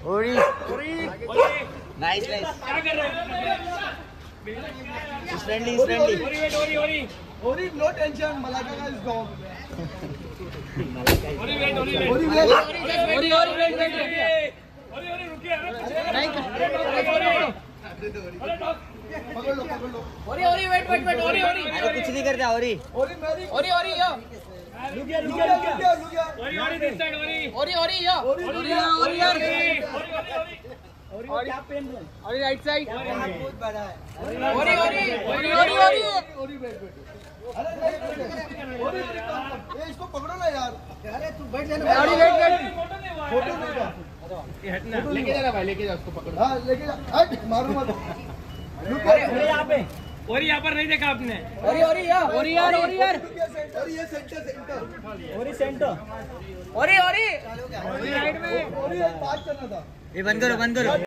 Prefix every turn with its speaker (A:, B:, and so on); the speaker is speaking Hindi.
A: ओरी नाइस नाइस।
B: क्या कर रहे हो?
A: Friendly friendly.
C: Orry no tension, Malaika का is gone.
B: Orry wait
C: Orry wait
B: रुकिए।
A: नहीं
C: पकड़ लो पकड़ लो।
D: ओरी वेट ओरी
A: अरे कुछ नहीं करता ओरी।
C: ओरी मेरी
D: ओरी यो
C: लुकिया
B: ओरी दिस साइड
D: ओरी यो ओरी यार
C: क्या पेन है?
D: ओरी राइट साइड
C: बहुत बड़ा है।
D: ओरी
C: ओरी वेट अरे ओरी ये इसको पकड़ो ना यार। अरे तू बैठ जाना।
D: ओरी वेट
C: फोटो नहीं था।
D: लेके जाना भाई, लेके जा उसको पकड़।
C: हाँ लेके जा। हट मारो मत।
D: अरे यहाँ पे
B: और यहाँ पर नहीं देखा आपने?
D: ओरी यार
C: और ये सेंटर
D: ओरी
C: ओरी पास करना था।
A: ये बंद करो बंद करो।